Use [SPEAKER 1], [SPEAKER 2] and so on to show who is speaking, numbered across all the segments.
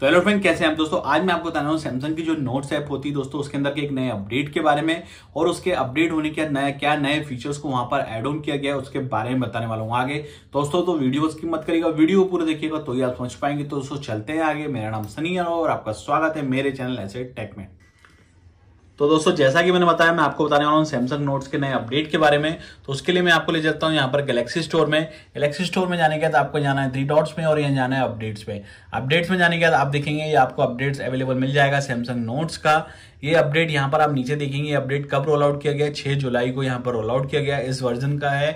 [SPEAKER 1] तो hello friend, कैसे हैं आप दोस्तों। आज मैं आपको बताने वाला हूं सैमसंग की जो नोट्स ऐप होती है दोस्तों, उसके अंदर के एक नए अपडेट के बारे में और उसके अपडेट होने के क्या नए फीचर्स को वहां पर ऐड ऑन किया गया है उसके बारे में बताने वाला हूं आगे। दोस्तों तो वीडियो की मत करिएगा, वीडियो पूरा देखिएगा तो ही आप समझ पाएंगे। तो दोस्तों चलते हैं आगे। मेरा नाम सनी है और आपका स्वागत है मेरे चैनल ऐसे टेक में। तो दोस्तों जैसा कि मैंने बताया, मैं आपको बताने वाला हूँ सैमसंग नोट्स के नए अपडेट के बारे में। तो उसके लिए मैं आपको ले जाता हूँ यहाँ पर गैलेक्सी स्टोर में। गैलेक्सी स्टोर में जाने के बाद आपको जाना है 3 डॉट्स में और यहाँ जाना है अपडेट्स पे। अपडेट्स में जाने के बाद आप देखेंगे ये आपको अपडेट्स अवेलेबल मिल जाएगा सैमसंग नोट्स का। ये अपडेट यहाँ पर आप नीचे देखेंगे, ये अपडेट कब रोल आउट किया गया है, 6 जुलाई को यहाँ पर रोल आउट किया गया है। इस वर्जन का है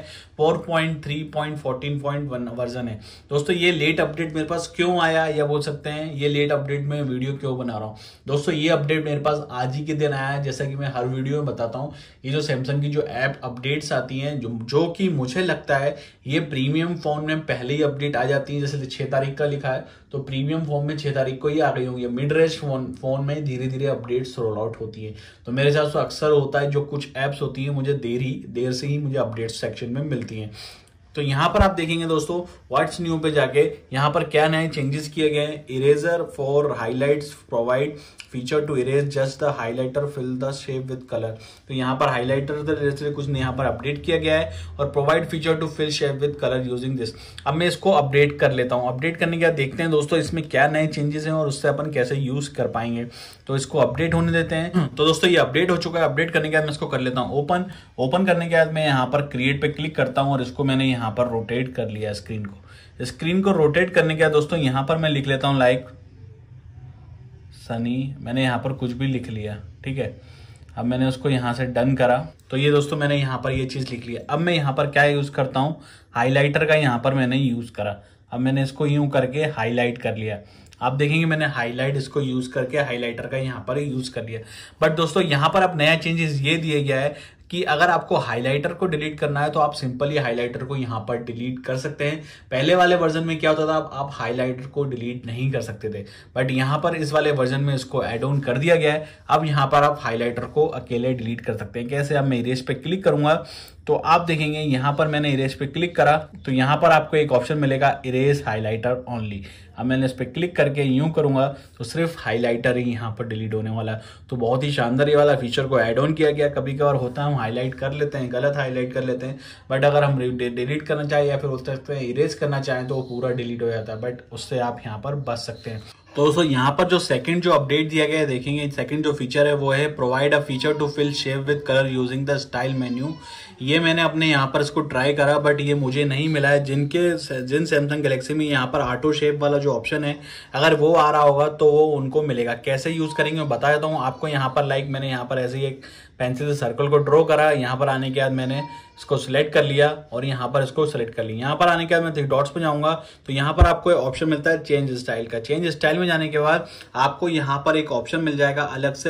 [SPEAKER 1] 4.3.14.1 वर्जन है। दोस्तों ये लेट अपडेट मेरे पास क्यों आया, या बोल सकते हैं ये लेट अपडेट में वीडियो क्यों बना रहा हूँ। दोस्तों ये अपडेट मेरे पास आज ही के दिन आया है, जैसा कि मैं हर वीडियो में बताता हूँ। ये जो सैमसंग की जो ऐप अपडेट्स आती हैं जो कि मुझे लगता है ये प्रीमियम फोन में पहले ही अपडेट आ जाती है। जैसे 6 तारीख का लिखा है तो प्रीमियम फोन में 6 तारीख को ही आ गई होंगी। मिड रेंज फोन में धीरे धीरे अपडेट्स रोल आउट होती है। तो मेरे हिसाब से अक्सर होता है जो कुछ ऐप्स होती है मुझे देर से ही मुझे अपडेट सेक्शन में मिलती हैं। तो यहाँ पर आप देखेंगे दोस्तों व्हाट्स न्यू पे जाके यहाँ पर क्या नए चेंजेस किए गए हैं। Eraser for highlights provide feature to erase just the highlighter fill the shape with colour. तो यहाँ पर हाईलाइटर से कुछ यहाँ पर अपडेट किया गया है और provide feature to fill shape with colour using this. अब मैं इसको अपडेट कर लेता हूँ। अपडेट करने के बाद देखते हैं दोस्तों इसमें क्या नए चेंजेस हैं और उससे अपन कैसे यूज कर पाएंगे। तो इसको अपडेट होने देते हैं। तो दोस्तों ये अपडेट हो चुका है। अपडेट करने के बाद मैं इसको कर लेता हूँ ओपन करने के बाद मैं यहाँ पर क्रिएट पे क्लिक करता हूँ और इसको मैंने यहाँ पर रोटेट कर लिया स्क्रीन को रोटेट करने के बाद दोस्तों यहाँ पर मैं लिख लेता हूँ लाइक सनी। मैंने यहाँ पर कुछ भी लिख लिया, ठीक है। अब मैंने उसको यहाँ से डन करा तो ये दोस्तों मैंने यहाँ पर ये चीज लिख लिया। अब मैं यहाँ पर क्या यूज करता हूँ, हाईलाइटर का यहाँ पर मैंने यूज करा। अब मैंने इसको यूं करके हाईलाइट कर लिया। आप देखेंगे मैंने हाईलाइट इसको यूज करके हाईलाइटर का यहाँ पर यूज कर लिया। बट दोस्तों यहाँ पर अब नया चेंजेस ये दिया गया है कि अगर आपको हाईलाइटर को डिलीट करना है तो आप सिंपली हाईलाइटर को यहाँ पर डिलीट कर सकते हैं। पहले वाले वर्जन में क्या होता था, आप हाईलाइटर को डिलीट नहीं कर सकते थे, बट यहाँ पर इस वाले वर्जन में इसको ऐड ऑन कर दिया गया है। अब यहाँ पर आप हाईलाइटर को अकेले डिलीट कर सकते हैं। कैसे? अब मैं इरेज पे क्लिक करूंगा तो आप देखेंगे यहाँ पर मैंने इरेज पे क्लिक करा तो यहाँ पर आपको एक ऑप्शन मिलेगा इरेज हाईलाइटर ओनली। अब मैंने इस पे क्लिक करके यूं करूंगा तो सिर्फ हाईलाइटर ही यहाँ पर डिलीट होने वाला है। तो बहुत ही शानदार ये वाला फीचर को ऐड ऑन किया गया। कभी कभार होता है हम हाईलाइट कर लेते हैं, गलत हाईलाइट कर लेते हैं, बट अगर हम डिलीट करना चाहें या फिर बोल सकते हैं इरेज करना चाहें तो वो पूरा डिलीट हो जाता है। बट उससे आप यहाँ पर बच सकते हैं। तो दोस्तों यहाँ पर जो सेकंड जो अपडेट दिया गया है, देखेंगे सेकंड जो फीचर है वो है provide a feature to fill shape with colour using the style menu. ये मैंने अपने यहाँ पर इसको ट्राई करा बट ये मुझे नहीं मिला है। जिन सैमसंग गैलेक्सी में यहाँ पर ऑटो शेप वाला जो ऑप्शन है अगर वो आ रहा होगा तो वो उनको मिलेगा। कैसे यूज करेंगे मैं बता देता हूँ आपको। यहाँ पर लाइक मैंने यहाँ पर ऐसे ही एक पेंसिल से सर्कल को ड्रॉ करा। यहाँ पर आने के बाद मैंने इसको सिलेक्ट कर लिया और यहाँ पर इसको सिलेक्ट कर लिया। यहाँ पर आने के बाद मैं 3 डॉट्स पे जाऊंगा तो यहाँ पर आपको ऑप्शन मिलता है चेंज स्टाइल का। चेंज स्टाइल में जाने के बाद आपको यहाँ पर एक ऑप्शन मिल जाएगा अलग से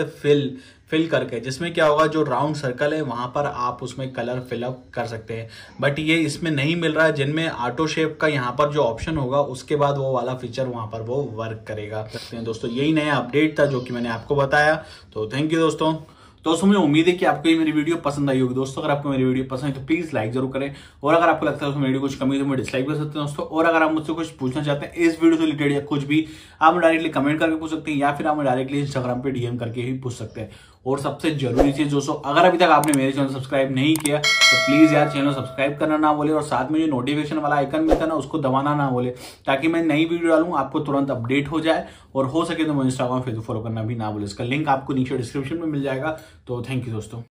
[SPEAKER 1] फिल करके, जिसमें क्या होगा जो राउंड सर्कल है वहां पर आप उसमें कलर फिलअप कर सकते हैं। बट ये इसमें नहीं मिल रहा है। जिनमें ऑटो शेप का यहाँ पर जो ऑप्शन होगा उसके बाद वो वाला फीचर वहां पर वो वर्क करेगा। दोस्तों यही नया अपडेट था जो कि मैंने आपको बताया। तो थैंक यू दोस्तों। मुझे उम्मीद है कि आपको ये मेरी वीडियो पसंद आई होगी। दोस्तों अगर आपको मेरी वीडियो पसंद है तो प्लीज लाइक जरूर करें और अगर आपको लगता है उसमें वीडियो कुछ कमी है तो मैं डिसलाइक कर सकते हैं दोस्तों। और अगर आप मुझसे कुछ पूछना चाहते हैं इस वीडियो से रिलेटेड या कुछ भी, आप डायरेक्टली कमेंट करके पूछ सकते हैं या फिर आप डायरेक्टली इंस्टाग्राम पे डीएम करके ही पूछ सकते हैं। और सबसे जरूरी चीज दोस्तों, अगर अभी तक आपने मेरे चैनल सब्सक्राइब नहीं किया तो प्लीज यार चैनल सब्सक्राइब करना ना भूले और साथ में जो नोटिफिकेशन वाला आइकन मिलता है ना उसको दबाना ना भूले, ताकि मैं नई वीडियो डालूं आपको तुरंत अपडेट हो जाए। और हो सके तो मैं इंस्टाग्राम फेसबुक फॉलो करना भी ना भूले। इसका लिंक आपको नीचे डिस्क्रिप्शन में मिल जाएगा। तो थैंक यू दोस्तों।